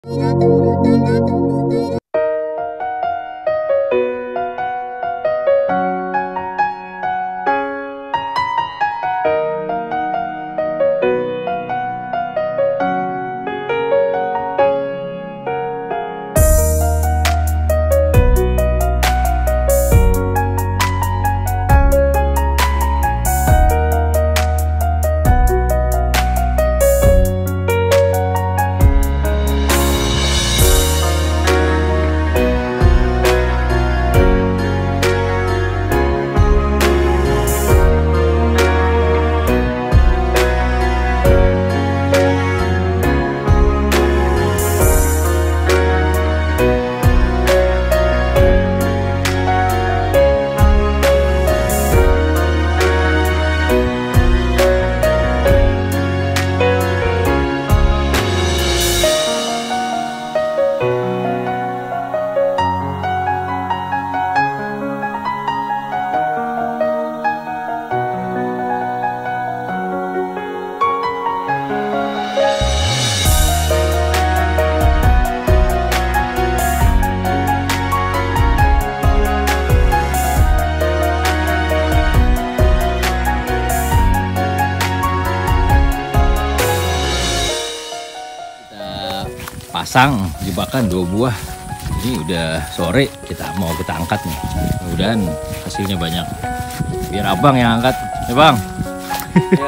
Pasang jebakan 2 buah. Ini udah sore, kita angkat nih. Mudah-mudahan hasilnya banyak. Biar abang yang angkat, ya bang. Ya.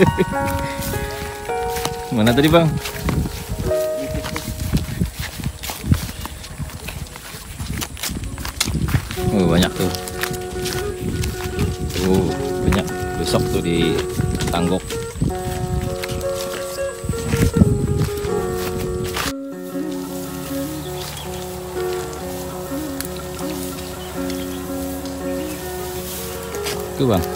Mana tadi bang? Oh banyak tuh. Banyak. Besok tuh di tanggok. Tuh bang.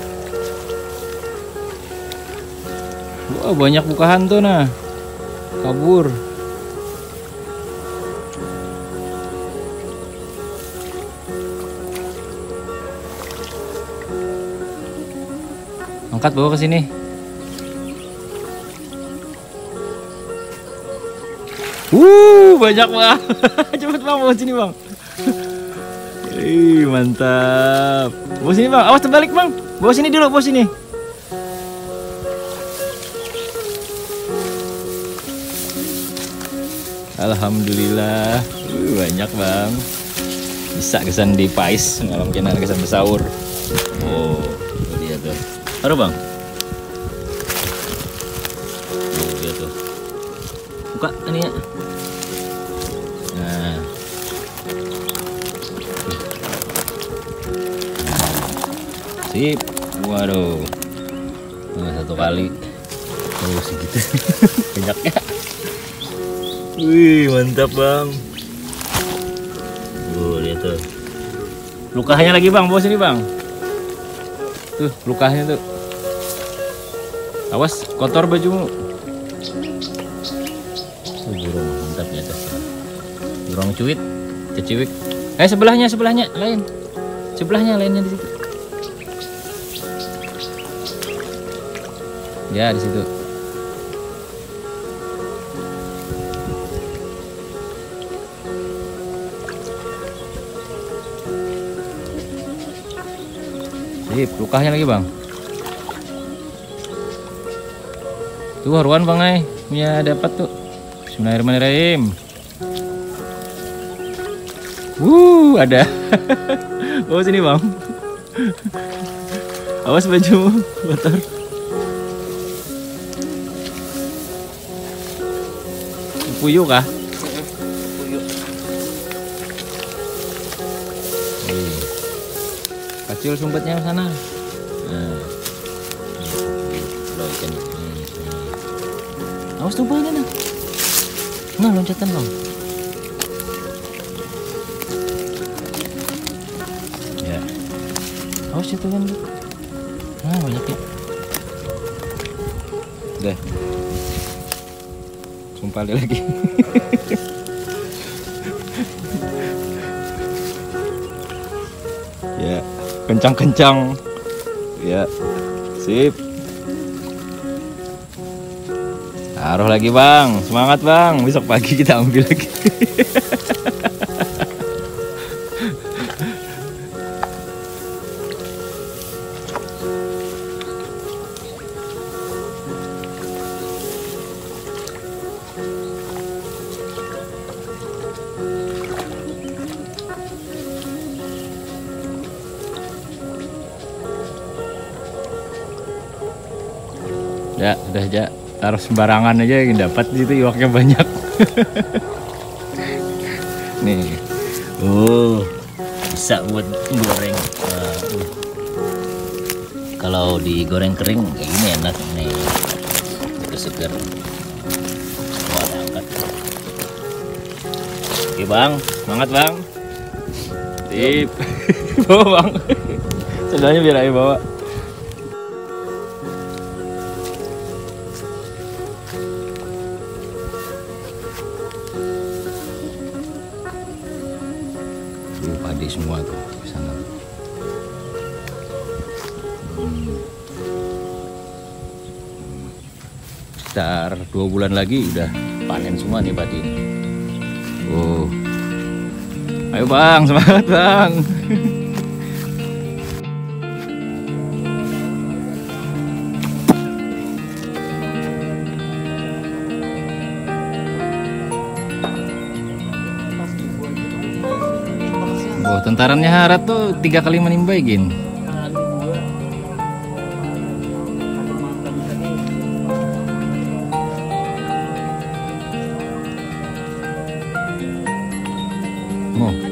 Wah banyak buka hantu nah. Kabur. Angkat bawa ke sini. Banyak bang. Cepet bang bawa sini bang. Mantap. Bawa sini bang, awas terbalik bang. Bawa sini dulu, bawa sini. Alhamdulillah. Banyak bang. Bisa kesan di pais, malam kena kesan bersaur. Oh, tuh dia tuh. Taruh bang. Tuh dia tuh. Buka ini ya. Nah. Sip, waduh, satu kali, segitu, banyaknya. Wih, mantap bang. Lihat tuh, lukahnya lagi bang, bawa sini bang. Tuh, lukahnya tuh. Awas, kotor bajumu. Burung, mantap ya tuh. Burung cuit, keciwik. Sebelahnya, lain. Sebelahnya lainnya di situ. Ya di situ. Sip, lukahnya lagi bang. Tuh haruan bang ay, punya dapat tuh. Bismillahirrahmanirrahim. Ada. Bawa sini bang. Awas baju kotor. Puyuh kah? Puyuh. Kecil sumpetnya ke sana. Nah. Awas tuh bang, nah loncatan bang. Ya. Awas itu kan. Nah banyak ya. Udah. Sumpah dia lagi. Ya, kencang-kencang. Ya, sip. Taruh lagi bang, semangat bang, besok pagi kita ambil lagi. Ya, udah aja. Taruh sembarangan aja yang dapat gitu, iwaknya banyak. Nih. Bisa buat goreng. Kalau digoreng kering kayak gini enak nih. Segar. Wah, angkat. Oke, Bang. Semangat, Bang. Sip. Bawa, Bang. Sendalnya biar ayo bawa. Padi semua tuh di sana. Sekitar 2 bulan lagi udah panen semua nih padi. Ayo bang, semangat bang. Tentarannya Harat tuh 3 kali menimba gin. Oh.